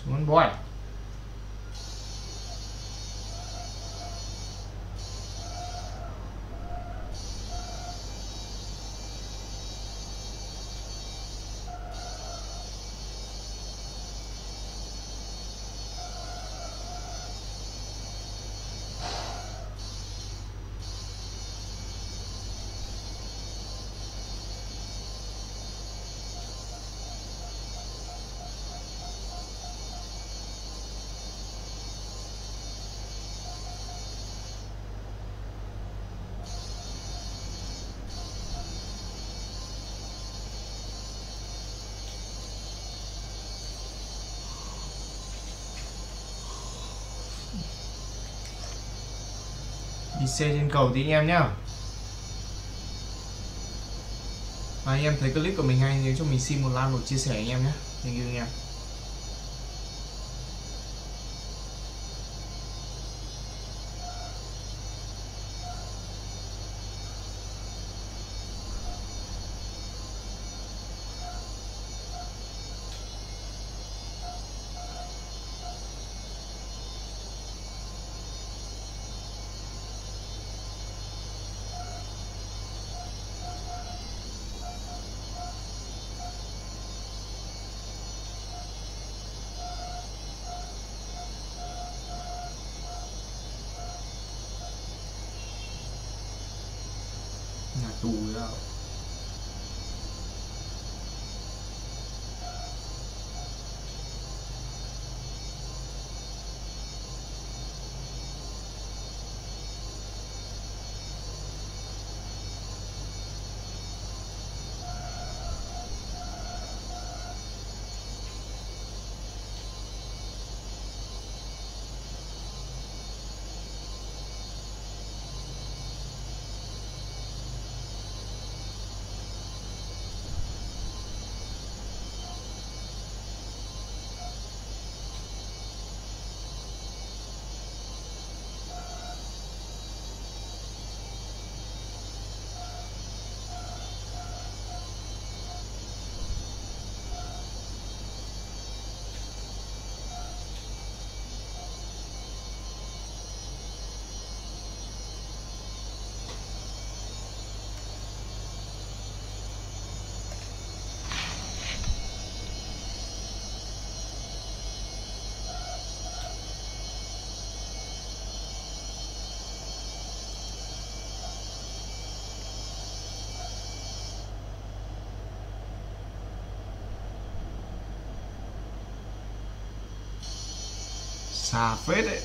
Muốn boy. Đi xe trên cầu tí anh em nhá. Và anh em thấy clip của mình hay nhớ cho mình xin một like, một chia sẻ anh em nhé. Thank you anh em. Nhà tù rồi. Xa phết đấy.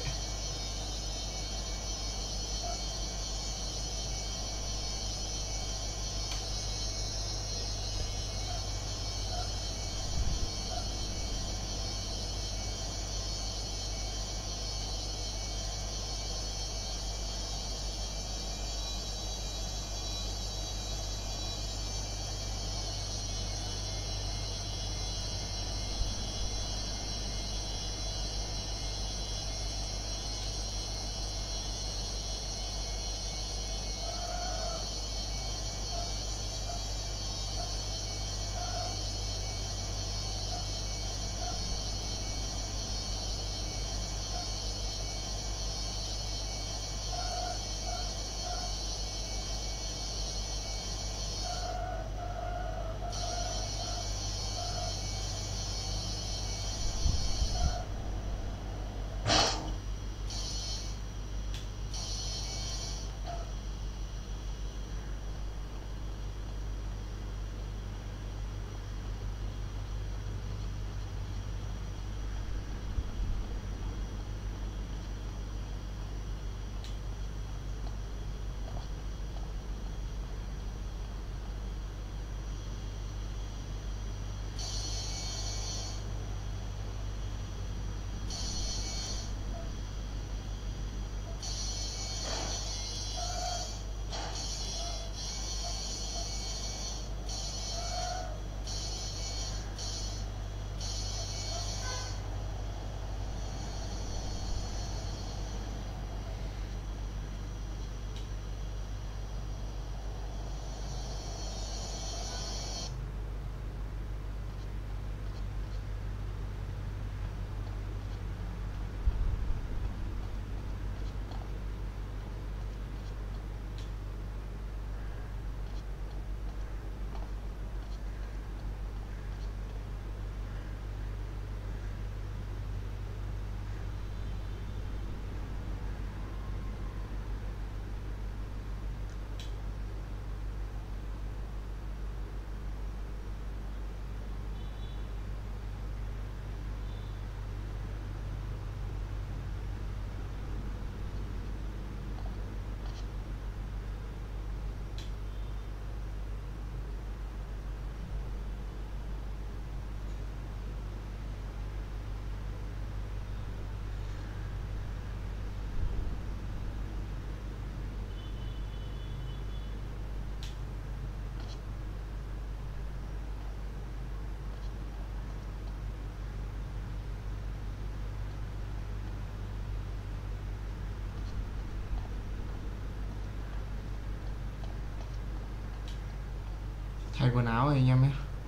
thay quần áo rồi anh em nhé.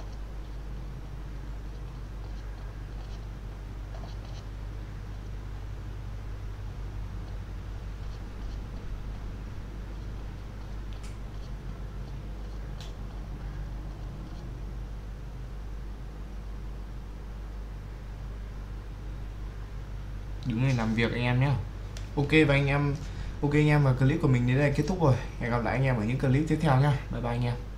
Đứng này làm việc anh em nhé. Ok và anh em, ok anh em, và clip của mình đến đây kết thúc rồi. Hẹn gặp lại anh em ở những clip tiếp theo nhá. Bye bye anh em.